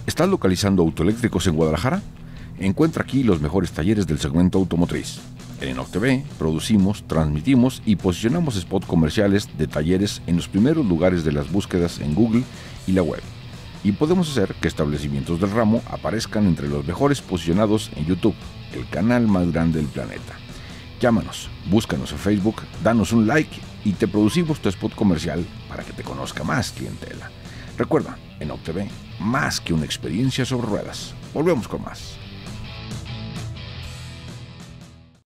¿Estás localizando autoeléctricos en Guadalajara? Encuentra aquí los mejores talleres del segmento automotriz. En Enoch TV producimos, transmitimos y posicionamos spots comerciales de talleres en los primeros lugares de las búsquedas en Google y la web. Y podemos hacer que establecimientos del ramo aparezcan entre los mejores posicionados en YouTube, el canal más grande del planeta. Llámanos, búscanos en Facebook, danos un like y te producimos tu spot comercial para que te conozca más clientela. Recuerda, Enoch TV, más que una experiencia sobre ruedas. Volvemos con más.